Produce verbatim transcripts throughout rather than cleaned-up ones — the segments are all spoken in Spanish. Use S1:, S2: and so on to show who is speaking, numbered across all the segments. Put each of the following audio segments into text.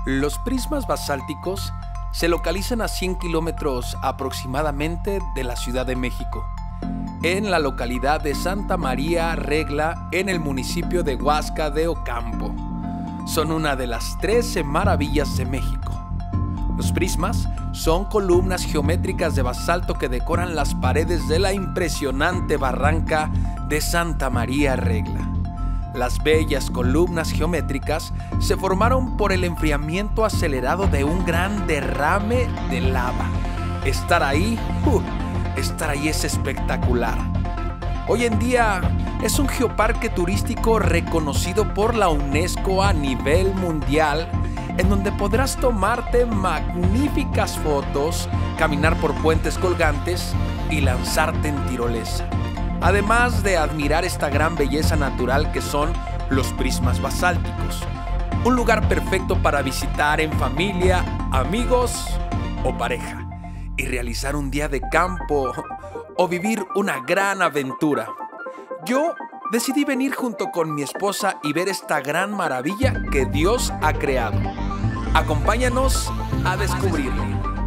S1: Los prismas basálticos se localizan a cien kilómetros aproximadamente de la Ciudad de México, en la localidad de Santa María Regla, en el municipio de Huasca de Ocampo. Son una de las trece maravillas de México. Los prismas son columnas geométricas de basalto que decoran las paredes de la impresionante barranca de Santa María Regla. Las bellas columnas geométricas se formaron por el enfriamiento acelerado de un gran derrame de lava. Estar ahí, uh, estar ahí es espectacular. Hoy en día es un geoparque turístico reconocido por la UNESCO a nivel mundial, en donde podrás tomarte magníficas fotos, caminar por puentes colgantes y lanzarte en tirolesa. Además de admirar esta gran belleza natural que son los prismas basálticos. Un lugar perfecto para visitar en familia, amigos o pareja y realizar un día de campo o vivir una gran aventura. Yo decidí venir junto con mi esposa y ver esta gran maravilla que Dios ha creado. Acompáñanos a descubrirlo.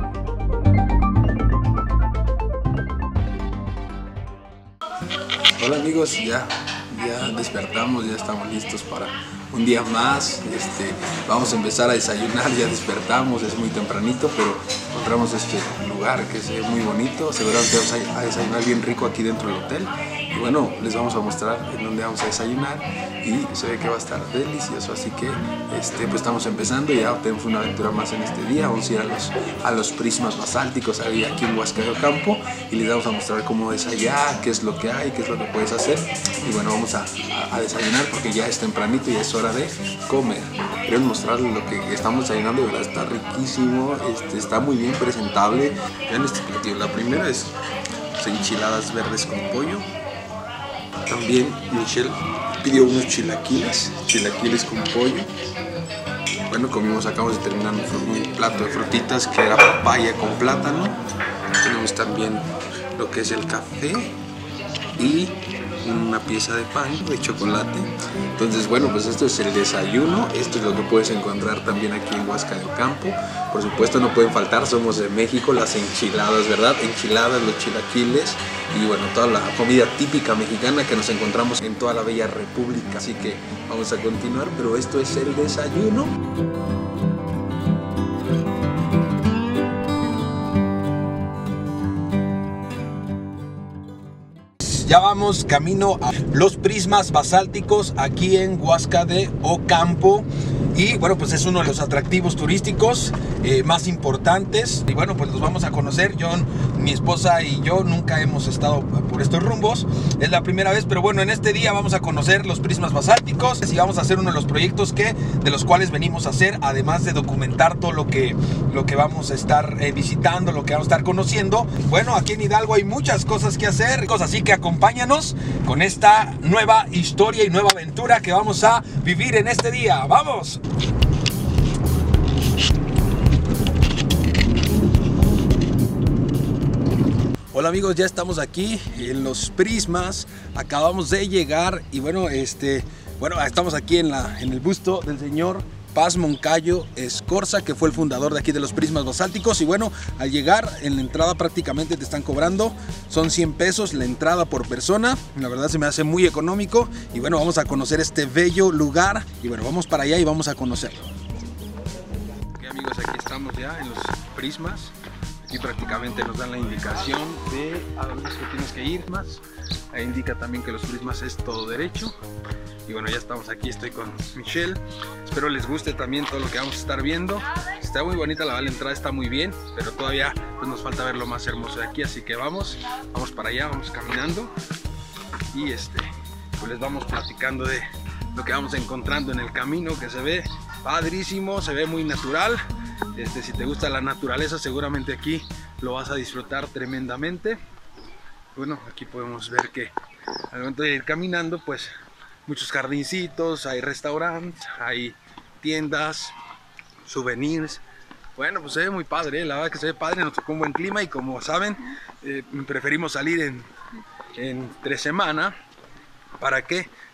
S2: Hola amigos, ya, ya despertamos, ya estamos listos para un día más. Este, vamos a empezar a desayunar, ya despertamos, es muy tempranito, pero encontramos este lugar que es muy bonito. Seguramente vamos a desayunar bien rico aquí dentro del hotel. Y bueno, les vamos a mostrar en dónde vamos a desayunar y se ve que va a estar delicioso, así que este, pues estamos empezando, ya tenemos una aventura más en este día. Vamos a ir a los, a los prismas basálticos ahí aquí en Huasca de Ocampo y les vamos a mostrar cómo es allá, qué es lo que hay, qué es lo que puedes hacer. Y bueno, vamos a, a, a desayunar porque ya es tempranito y es hora de comer. Queremos mostrarles lo que estamos desayunando, de verdad está riquísimo, este, está muy bien presentable. Vean este platillo, la primera es enchiladas verdes con pollo. También Michelle pidió unos chilaquiles, chilaquiles con pollo. Bueno, comimos, acabamos de terminar un plato de frutitas que era papaya con plátano. Tenemos también lo que es el café y una pieza de pan de chocolate. Entonces, bueno, pues esto es el desayuno. Esto es lo que puedes encontrar también aquí en Huasca de Ocampo. Por supuesto, no pueden faltar, somos de México, las enchiladas, ¿verdad? Enchiladas, los chilaquiles y bueno, toda la comida típica mexicana que nos encontramos en toda la bella república. Así que vamos a continuar, pero esto es el desayuno. Ya vamos camino a los prismas basálticos aquí en Huasca de Ocampo. Y bueno, pues es uno de los atractivos turísticos eh, más importantes. Y bueno, pues los vamos a conocer. Yo, mi esposa y yo nunca hemos estado por estos rumbos. Es la primera vez, pero bueno, en este día vamos a conocer los prismas basálticos. Y vamos a hacer uno de los proyectos que, de los cuales venimos a hacer, además de documentar todo lo que, lo que vamos a estar eh, visitando, lo que vamos a estar conociendo. Bueno, aquí en Hidalgo hay muchas cosas que hacer, así que acompáñanos con esta nueva historia y nueva aventura que vamos a vivir en este día. ¡Vamos! Hola amigos, ya estamos aquí en los prismas, acabamos de llegar y bueno, este, bueno, estamos aquí en, la, en el busto del señor Paz Moncayo Escorza, que fue el fundador de aquí de los prismas basálticos. Y bueno, al llegar en la entrada prácticamente te están cobrando, son cien pesos la entrada por persona. La verdad se me hace muy económico y bueno, vamos a conocer este bello lugar y bueno, vamos para allá y vamos a conocerlo. Ok amigos, aquí estamos ya en los prismas. Aquí prácticamente nos dan la indicación de a dónde es que tienes que ir más. Ahí indica también que los prismas es todo derecho. Y bueno, ya estamos aquí, estoy con Michelle. Espero les guste también todo lo que vamos a estar viendo. Está muy bonita la, la entrada, está muy bien, pero todavía pues, nos falta ver lo más hermoso de aquí. Así que vamos, vamos para allá, vamos caminando. Y este, pues les vamos platicando de lo que vamos encontrando en el camino, que se ve padrísimo, se ve muy natural. Este, si te gusta la naturaleza, seguramente aquí lo vas a disfrutar tremendamente. Bueno, aquí podemos ver que al momento de ir caminando, pues muchos jardincitos, hay restaurantes, hay tiendas, souvenirs. Bueno, pues se ve muy padre, ¿eh? La verdad que se ve padre, nos tocó un buen clima y como saben, eh, preferimos salir en, entre semana. ¿Para qué?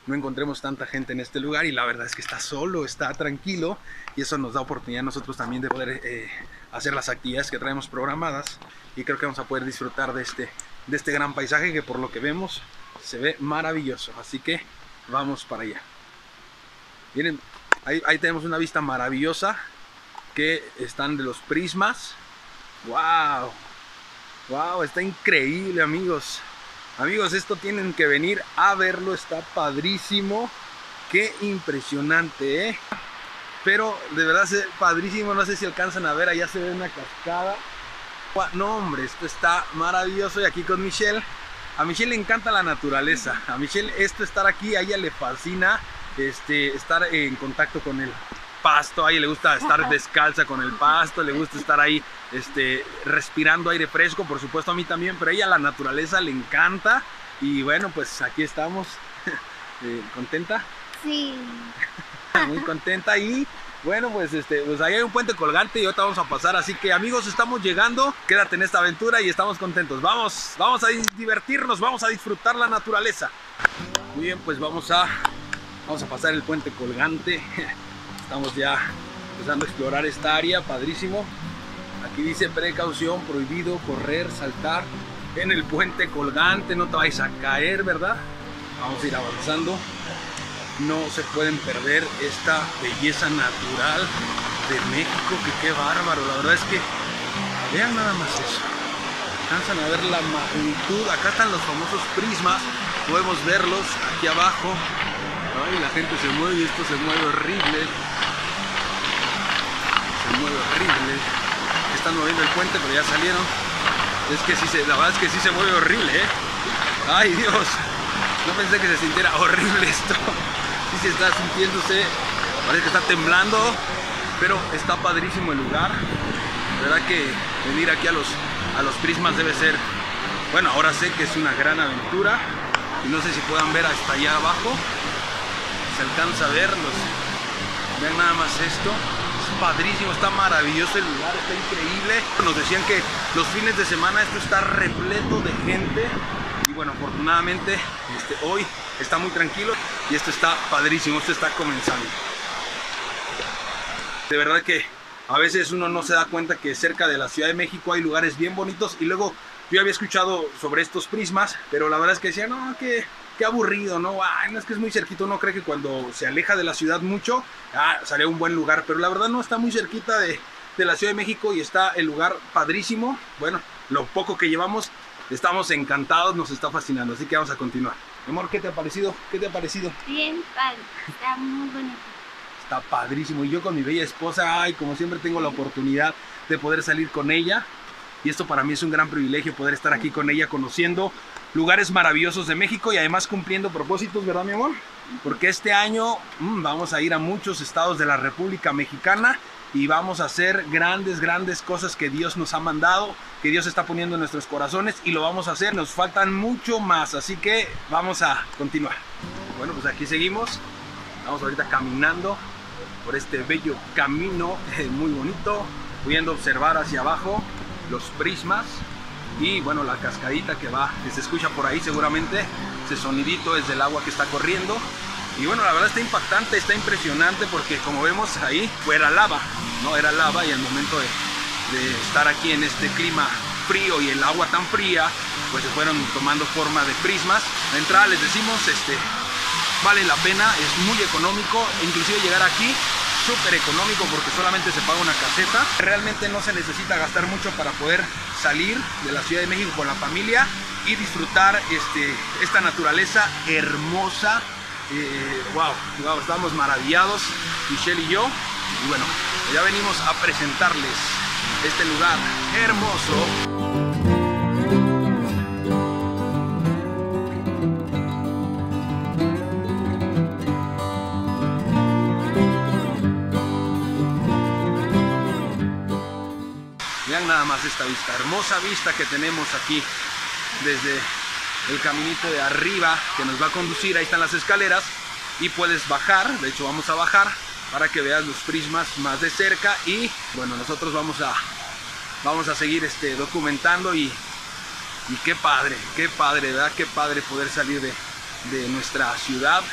S1: no encontremos tanta gente en este lugar, y la verdad es que está solo, está tranquilo, y eso nos da oportunidad a nosotros también de poder eh, hacer las actividades que traemos programadas, y creo que vamos a poder disfrutar de este, de este gran paisaje que por lo que vemos se ve maravilloso. Así que vamos para allá. Miren, ahí, ahí tenemos una vista maravillosa que están de los prismas. ¡Wow! ¡Wow! Está increíble, amigos. Amigos, esto tienen que venir a verlo, está padrísimo. ¡Qué impresionante, eh! Pero de verdad es padrísimo, no sé si alcanzan a ver, allá se ve una cascada. No, hombre, esto está maravilloso. Y aquí con Michelle, a Michelle le encanta la naturaleza. A Michelle esto, estar aquí, a ella le fascina este, estar en contacto con el pasto. A ella le gusta estar descalza con el pasto, le gusta estar ahí este, respirando aire fresco, por supuesto a mí también, pero a ella la naturaleza le encanta. Y bueno, pues aquí estamos. eh, ¿Contenta?
S3: Sí.
S1: Muy contenta. Y bueno, pues este, pues ahí hay un puente colgante y ahorita vamos a pasar, así que amigos, estamos llegando, quédate en esta aventura y estamos contentos. Vamos, vamos a divertirnos, vamos a disfrutar la naturaleza. Muy bien, pues vamos a, vamos a pasar el puente colgante. Estamos ya empezando a explorar esta área, padrísimo. Aquí dice precaución, prohibido correr, saltar en el puente colgante, no te vayas a caer, ¿verdad? Vamos a ir avanzando. No se pueden perder esta belleza natural de México, que qué bárbaro. La verdad es que vean nada más eso. Alcanzan a ver la magnitud. Acá están los famosos prismas, podemos verlos aquí abajo. Ay, la gente se mueve y esto se mueve horrible. Se mueve horrible. Están moviendo el puente, pero ya salieron. Es que sí se, la verdad es que sí se mueve horrible, ¿eh? Ay, Dios. No pensé que se sintiera horrible esto. Sí se está sintiéndose, parece que está temblando, pero está padrísimo el lugar. La verdad que venir aquí a los, a los prismas debe ser, bueno, ahora sé que es una gran aventura. Y no sé si puedan ver hasta allá abajo, se alcanza a verlos. Vean nada más esto, es padrísimo, está maravilloso el lugar, está increíble. Nos decían que los fines de semana esto está repleto de gente. Y bueno, afortunadamente este, hoy está muy tranquilo y esto está padrísimo, esto está comenzando. De verdad que a veces uno no se da cuenta que cerca de la Ciudad de México hay lugares bien bonitos. Y luego yo había escuchado sobre estos prismas, pero la verdad es que decía, no, que qué aburrido, no, ay, no, es que es muy cerquito. Uno cree que cuando se aleja de la ciudad mucho, ah, sale un buen lugar, pero la verdad no, está muy cerquita de, de la Ciudad de México y está el lugar padrísimo. Bueno, lo poco que llevamos, estamos encantados, nos está fascinando, así que vamos a continuar. Mi amor, ¿qué te ha parecido? ¿Qué te ha parecido?
S3: Bien padre, está muy bonito.
S1: Está padrísimo. Y yo con mi bella esposa, ay, como siempre tengo la oportunidad de poder salir con ella. Y esto para mí es un gran privilegio, poder estar aquí con ella, conociendo lugares maravillosos de México y además cumpliendo propósitos, ¿verdad, mi amor? Porque este año mmm, vamos a ir a muchos estados de la República Mexicana y vamos a hacer grandes, grandes cosas que Dios nos ha mandado, que Dios está poniendo en nuestros corazones, y lo vamos a hacer. Nos faltan mucho más, así que vamos a continuar. Bueno, pues aquí seguimos. Vamos ahorita caminando por este bello camino, eh, muy bonito, pudiendo observar hacia abajo los prismas y bueno, la cascadita que va, que se escucha por ahí seguramente. Ese sonidito es del agua que está corriendo. Y bueno, la verdad está impactante, está impresionante, porque como vemos ahí, pues era lava, ¿no? Era lava, y al momento de, de estar aquí en este clima frío y el agua tan fría, pues se fueron tomando forma de prismas. La entrada, les decimos, este, vale la pena, es muy económico, inclusive llegar aquí, súper económico, porque solamente se paga una caseta. Realmente no se necesita gastar mucho para poder salir de la Ciudad de México con la familia y disfrutar este, esta naturaleza hermosa. Eh, wow, wow, estamos maravillados, Michelle y yo, y bueno, ya venimos a presentarles este lugar hermoso. Vean nada más esta vista, hermosa vista que tenemos aquí desde el caminito de arriba que nos va a conducir. Ahí están las escaleras y puedes bajar. De hecho, vamos a bajar para que veas los prismas más de cerca. Y bueno, nosotros vamos a vamos a seguir este, documentando y, y qué padre, qué padre, ¿verdad? Qué padre poder salir de, de nuestra ciudad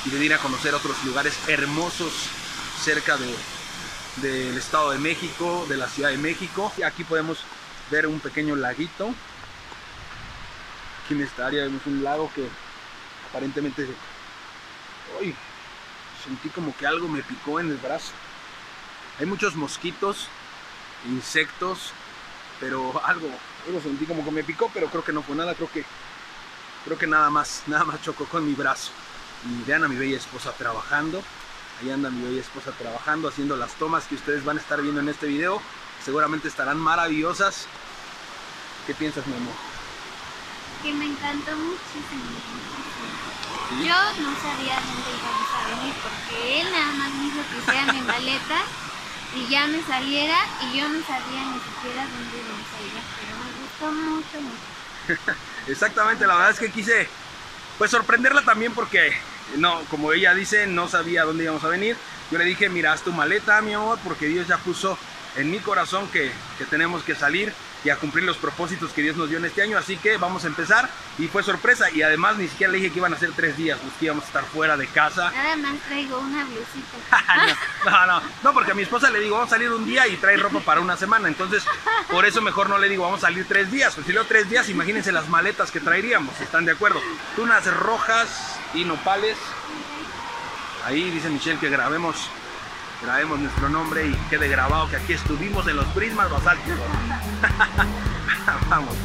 S1: y venir a conocer otros lugares hermosos cerca de, del Estado de México, de la Ciudad de México. Y aquí podemos ver un pequeño laguito. Aquí en esta área vemos un lago que aparentemente... ¡Uy! Sentí como que algo me picó en el brazo. Hay muchos mosquitos, insectos, pero algo, algo sentí como que me picó, pero creo que no fue nada, creo que, creo que nada más, nada más chocó con mi brazo. Y vean a mi bella esposa trabajando. Ahí anda mi bella esposa trabajando, haciendo las tomas que ustedes van a estar viendo en este video. Seguramente estarán maravillosas. ¿Qué piensas, mi amor?
S3: Que me encantó muchísimo.
S1: ¿Sí?
S3: Yo no sabía dónde íbamos a venir porque él nada más me dijo que hiciera mi maleta y ya me saliera y yo no sabía ni siquiera dónde íbamos a ir, pero me gustó mucho, mucho.
S1: Exactamente, la verdad es que quise pues sorprenderla también porque no, como ella dice, no sabía dónde íbamos a venir. Yo le dije, mira, haz tu maleta, mi amor, porque Dios ya puso en mi corazón que, que tenemos que salir y a cumplir los propósitos que Dios nos dio en este año, así que vamos a empezar. Y fue sorpresa, y además ni siquiera le dije que iban a ser tres días, pues que íbamos a estar fuera de casa.
S3: Nada más traigo una blusita.
S1: no, no, no, no, porque a mi esposa le digo, vamos a salir un día y trae ropa para una semana, entonces por eso mejor no le digo, vamos a salir tres días, pues si leo tres días, imagínense las maletas que traeríamos, ¿están de acuerdo? Tunas rojas y nopales. Ahí dice Michelle que grabemos grabemos nuestro nombre y quede grabado que aquí estuvimos en los prismas basálticos. Vamos.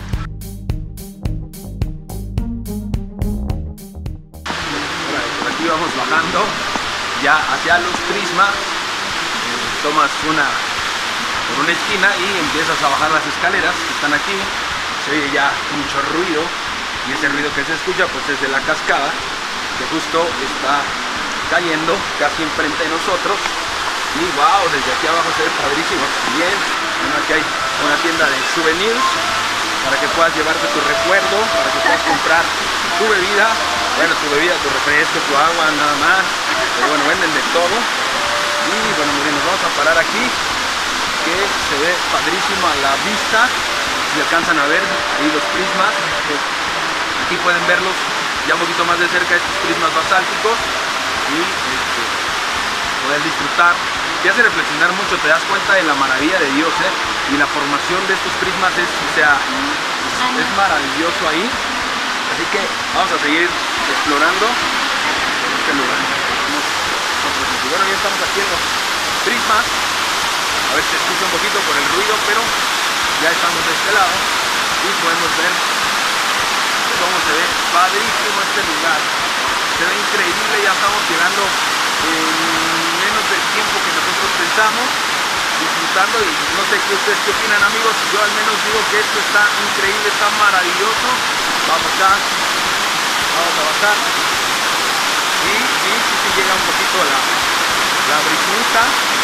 S1: Por aquí vamos bajando ya hacia los prismas. Eh, tomas una por una esquina y empiezas a bajar las escaleras que están aquí. Se oye ya mucho ruido y ese ruido que se escucha pues es de la cascada que justo está cayendo casi enfrente de nosotros. Y wow, desde aquí abajo se ve padrísimo. Bien, bueno, aquí hay una tienda de souvenirs para que puedas llevarte tu recuerdo, para que puedas comprar tu bebida, bueno, tu bebida, tu refresco, tu agua, nada más. Pero bueno, venden de todo. Y bueno, miren, nos vamos a parar aquí, que se ve padrísimo a la vista. Si alcanzan a ver ahí los prismas, aquí pueden verlos ya un poquito más de cerca, estos prismas basálticos. Y este, poder disfrutar, te hace reflexionar mucho, te das cuenta de la maravilla de Dios, ¿eh? Y la formación de estos prismas es, o sea, es, es maravilloso ahí. Así que vamos a seguir explorando este lugar. Bueno, ya estamos aquí en los prismas, a ver si se escucha un poquito por el ruido, pero ya estamos de este lado y podemos ver cómo se ve padrísimo este lugar. Se ve increíble, ya estamos llegando en menos del tiempo que nosotros pensamos, disfrutando, y no sé qué ustedes qué opinan, amigos. Yo al menos digo que esto está increíble, está maravilloso. Vamos acá, vamos a bajar y sí, sí, sí llega un poquito la, la brisita,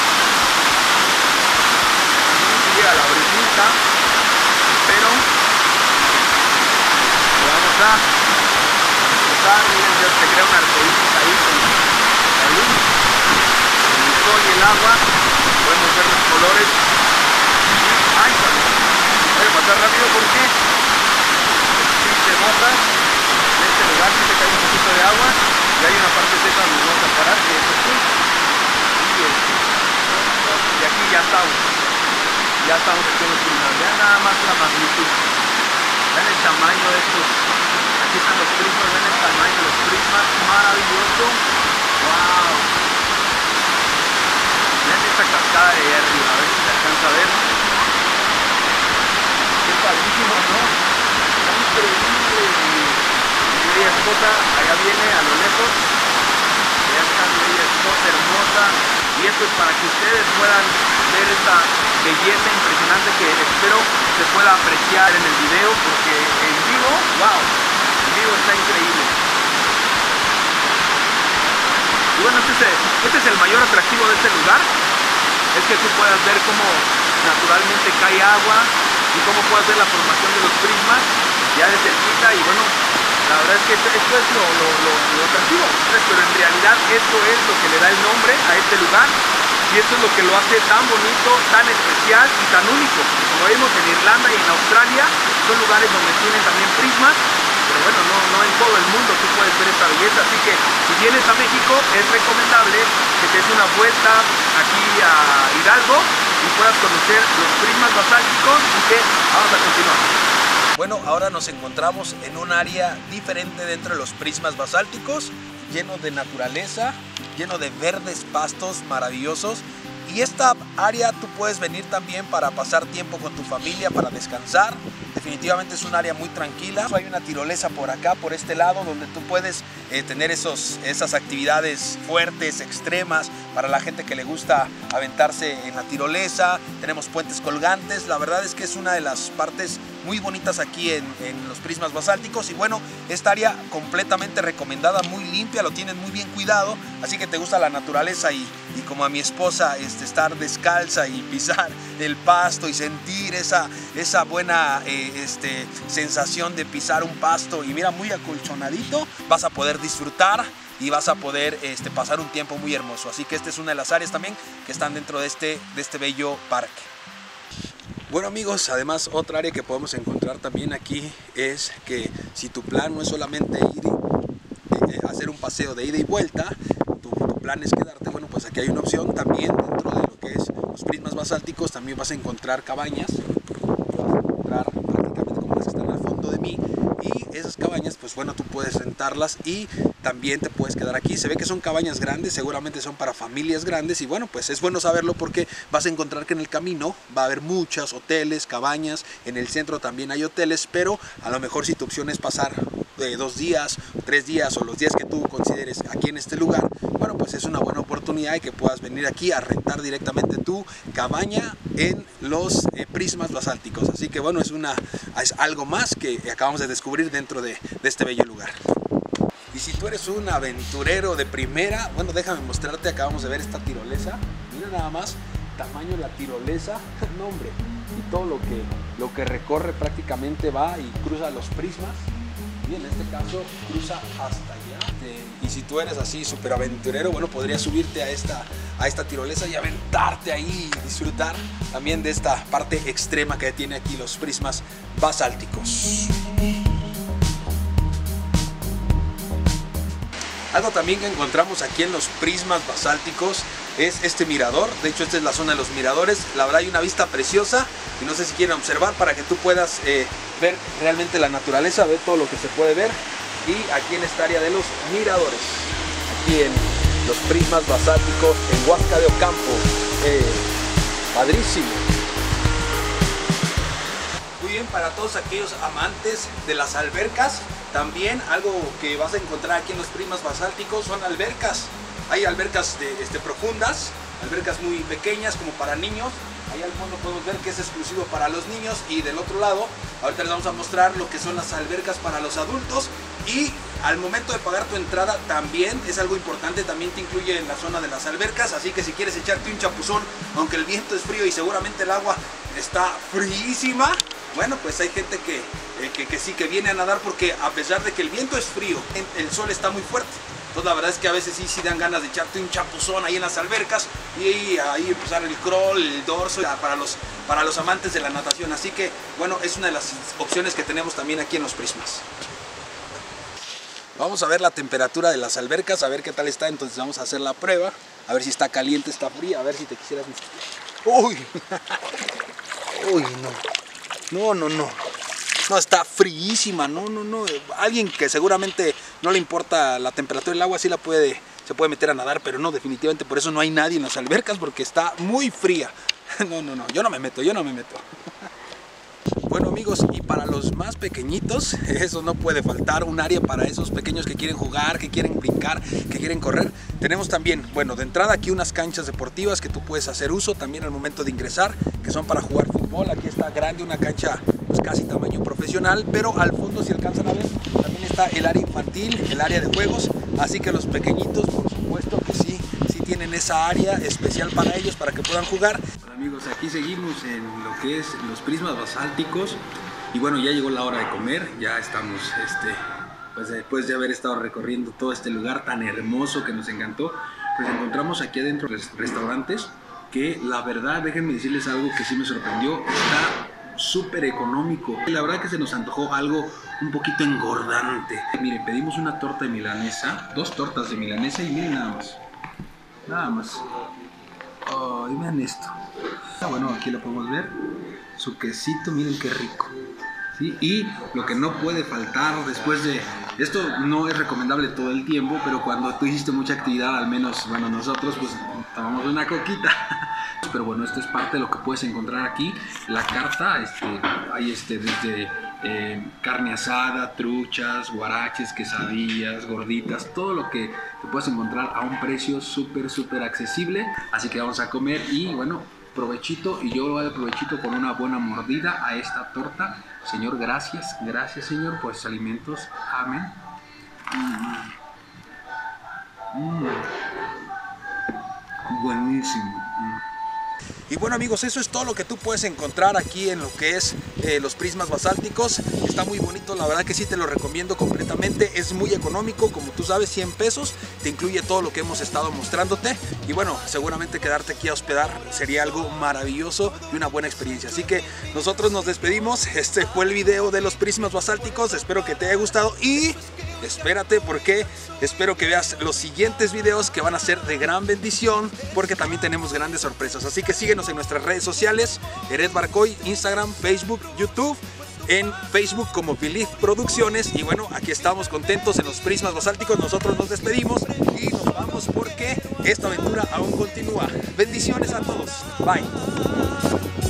S1: sí, sí llega la brisita, pero vamos a miren, ya se crea un arcoíris ahí con la luz, con el sol y el agua, podemos ver los colores. ¡Ay, voy a pasar rápido porque si se nota en este lugar sí se cae un poquito de agua y hay una parte seca donde nos vamos a parar, que es aquí, y, este, y aquí ya estamos, ya estamos aquí en los prismas. Vean nada más la magnitud, vean el tamaño de estos. Aquí están los prismas, ven el tamaño de los prismas, maravilloso. Wow. Vean esta cascada de ahí arriba, a ver si se alcanza a ver. Qué padrísimo, ¿no? Está increíble. Mi bella esposa allá viene a lo lejos. Allá está mi bella esposa hermosa. Y esto es para que ustedes puedan ver esta belleza impresionante que espero se pueda apreciar en el video, porque en vivo, wow. Está increíble. Y bueno, este es, este es el mayor atractivo de este lugar, es que tú puedas ver cómo naturalmente cae agua y cómo puedas ver la formación de los prismas ya de cerquita. Y bueno, la verdad es que esto, esto es lo, lo, lo, lo atractivo, pero en realidad esto es lo que le da el nombre a este lugar y esto es lo que lo hace tan bonito, tan especial y tan único. Como vimos en Irlanda y en Australia, son lugares donde tienen también prismas, pero bueno, no, no en
S4: todo el mundo tú puedes ver esta belleza, así que si vienes a México es recomendable que te des una vuelta aquí a Hidalgo y puedas conocer los prismas basálticos y que vamos a continuar.
S1: Bueno, ahora nos encontramos en un área diferente dentro de los prismas basálticos, lleno de naturaleza, lleno de verdes pastos maravillosos. Y esta área tú puedes venir también para pasar tiempo con tu familia, para descansar. Definitivamente es un área muy tranquila. Hay una tirolesa por acá, por este lado, donde tú puedes eh, tener esos, esas actividades fuertes, extremas, para la gente que le gusta aventarse en la tirolesa. Tenemos puentes colgantes. La verdad es que es una de las partes muy bonitas aquí en, en los prismas basálticos. Y bueno, esta área completamente recomendada, muy limpia, lo tienen muy bien cuidado. Así que te gusta la naturaleza y, y como a mi esposa, este, estar descalza y pisar el pasto y sentir esa, esa buena eh, este, sensación de pisar un pasto y mira, muy acolchonadito, vas a poder disfrutar y vas a poder este, pasar un tiempo muy hermoso. Así que esta es una de las áreas también que están dentro de este, de este bello parque. Bueno amigos, además otra área que podemos encontrar también aquí es que si tu plan no es solamente ir eh, hacer un paseo de ida y vuelta, tu, tu plan es quedarte, bueno pues aquí hay una opción también dentro de lo que es los prismas basálticos. También vas a encontrar cabañas, vas a encontrar prácticamente como las que están al fondo de mí, y esas cabañas pues bueno, tú puedes rentarlas y también te puedes quedar aquí. Se ve que son cabañas grandes, seguramente son para familias grandes y bueno, pues es bueno saberlo porque vas a encontrar que en el camino va a haber muchos hoteles, cabañas, en el centro también hay hoteles, pero a lo mejor si tu opción es pasar de dos días, tres días o los días que tú consideres aquí en este lugar, bueno pues es una buena oportunidad de que puedas venir aquí a rentar directamente tu cabaña en los eh, prismas basálticos. Así que bueno, es, una, es algo más que acabamos de descubrir dentro de, de este bello lugar. Y si tú eres un aventurero de primera, bueno, déjame mostrarte, acabamos de ver esta tirolesa. Mira nada más, tamaño de la tirolesa, no hombre, y todo lo que, lo que recorre prácticamente va y cruza los prismas. Y en este caso cruza hasta allá. Y si tú eres así súper aventurero, bueno, podrías subirte a esta, a esta tirolesa y aventarte ahí y disfrutar también de esta parte extrema que tiene aquí los prismas basálticos. Algo también que encontramos aquí en los prismas basálticos es este mirador. De hecho, esta es la zona de los miradores. La verdad hay una vista preciosa y no sé si quieren observar para que tú puedas eh, ver realmente la naturaleza, ver todo lo que se puede ver. Y aquí en esta área de los miradores, aquí en los prismas basálticos en Huasca de Ocampo. Eh, padrísimo. Muy bien, para todos aquellos amantes de las albercas, también algo que vas a encontrar aquí en los prismas basálticos son albercas. Hay albercas de, este, profundas, albercas muy pequeñas como para niños. Ahí al fondo podemos ver que es exclusivo para los niños y del otro lado, ahorita les vamos a mostrar lo que son las albercas para los adultos. Y al momento de pagar tu entrada también es algo importante, también te incluye en la zona de las albercas. Así que si quieres echarte un chapuzón, aunque el viento es frío y seguramente el agua está fríísima, bueno, pues hay gente que, eh, que, que sí que viene a nadar porque a pesar de que el viento es frío, el sol está muy fuerte. Entonces la verdad es que a veces sí, sí dan ganas de echarte un chapuzón ahí en las albercas y ahí empezar el crawl, el dorso para los, para los amantes de la natación. Así que bueno, es una de las opciones que tenemos también aquí en los prismas. Vamos a ver la temperatura de las albercas, a ver qué tal está. Entonces vamos a hacer la prueba, a ver si está caliente, está fría, a ver si te quisieras... ¡Uy! ¡Uy, no! No, no, no. No, está fríísima, no, no, no. Alguien que seguramente no le importa la temperatura del agua, sí la puede, se puede meter a nadar, pero no, definitivamente por eso no hay nadie en las albercas, porque está muy fría. No, no, no, yo no me meto, yo no me meto. Bueno amigos, y para los más pequeñitos, eso no puede faltar, un área para esos pequeños que quieren jugar, que quieren brincar, que quieren correr. Tenemos también, bueno, de entrada aquí unas canchas deportivas que tú puedes hacer uso también al momento de ingresar, que son para jugar fútbol. Aquí está grande, una cancha pues casi tamaño profesional, pero al fondo, si alcanzan a ver, también está el área infantil, el área de juegos, así que los pequeñitos por supuesto que sí, sí tienen esa área especial para ellos, para que puedan jugar. Bueno amigos, aquí seguimos en lo que es los prismas basálticos y bueno, ya llegó la hora de comer, ya estamos este, pues después de haber estado recorriendo todo este lugar tan hermoso que nos encantó, pues encontramos aquí adentro restaurantes que la verdad, déjenme decirles algo que sí me sorprendió, está súper económico. La verdad que se nos antojó algo
S2: un poquito engordante. Miren, pedimos una torta de milanesa, dos tortas de milanesa y miren nada más. Nada más. Oh, y vean esto. Bueno, aquí lo podemos ver. Su quesito, miren qué rico. ¿Sí? Y lo que no puede faltar después de... Esto no es recomendable todo el tiempo, pero cuando tú hiciste mucha actividad, al menos, bueno, nosotros pues tomamos una coquita. Pero bueno, esto es parte de lo que puedes encontrar aquí. La carta, este, hay este, desde eh, carne asada, truchas, guaraches, quesadillas, gorditas, todo lo que te puedes encontrar a un precio súper, súper accesible. Así que vamos a comer y bueno, provechito, y yo lo voy a dar provechito con una buena mordida a esta torta. Señor, gracias, gracias Señor por estos alimentos. Amén. Mm. Mm. Buenísimo. Mm. Y bueno amigos, eso es todo lo que tú puedes encontrar aquí en lo que es eh, los prismas basálticos. Está muy bonito, la verdad que sí te lo recomiendo completamente. Es muy económico, como tú sabes, cien pesos. Te incluye todo lo que hemos estado mostrándote. Y bueno, seguramente quedarte aquí a hospedar sería algo maravilloso y una buena experiencia. Así que nosotros nos despedimos. Este fue el video de los prismas basálticos. Espero que te haya gustado y... espérate, porque espero que veas los siguientes videos que van a ser de gran bendición, porque también tenemos grandes sorpresas. Así que síguenos en nuestras redes sociales, Eret Barcoy, Instagram, Facebook, YouTube. En Facebook como Believe Producciones. Y bueno, aquí estamos contentos en los prismas basálticos. Nosotros nos despedimos y nos vamos porque esta aventura aún continúa. Bendiciones a todos. Bye.